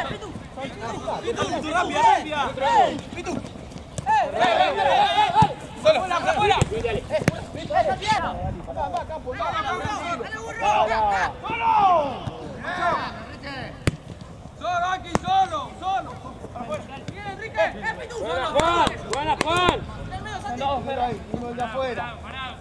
Buena, Juan. No, pero ahí, uno de afuera.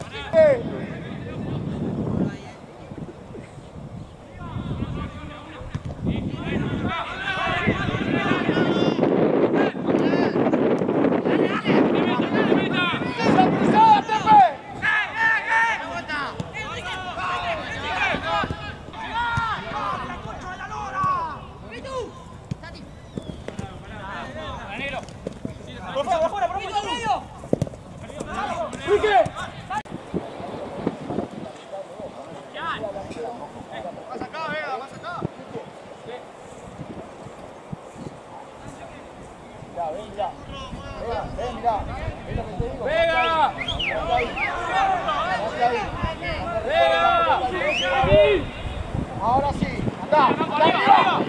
Ahora sí, acá, arriba.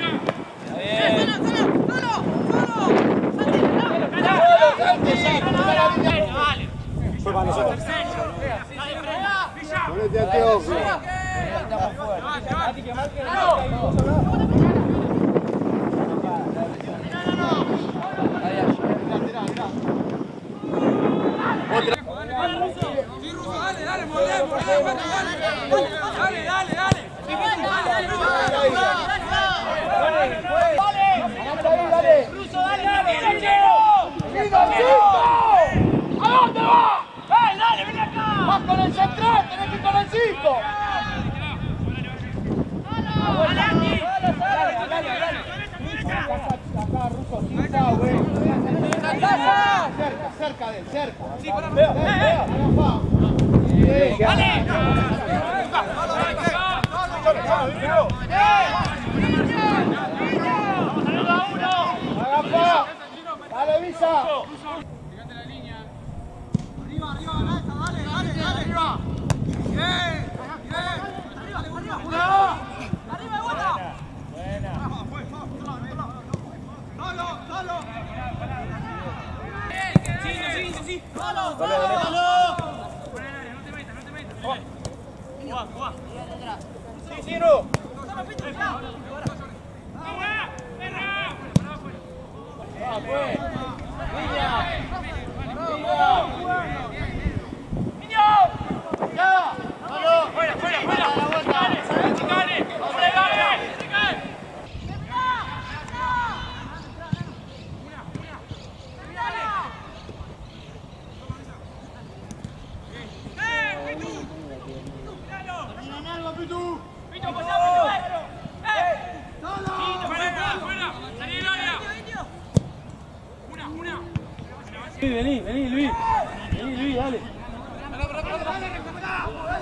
¿A dónde va? Dale, ven acá. Vas con el central, tenés que ir con el 5. Acá, Russo, güey. Cerca de él, cerca. Sí, para mí. Dale, Visa. Fíjate la línea. Arriba, dale, arriba. Bien. Arriba. Arriba, buena. Solo. Sí. Solo. No te metas. Juega. Sí, Ciro. Pues. Vení, Luis. Vení, Luis, dale.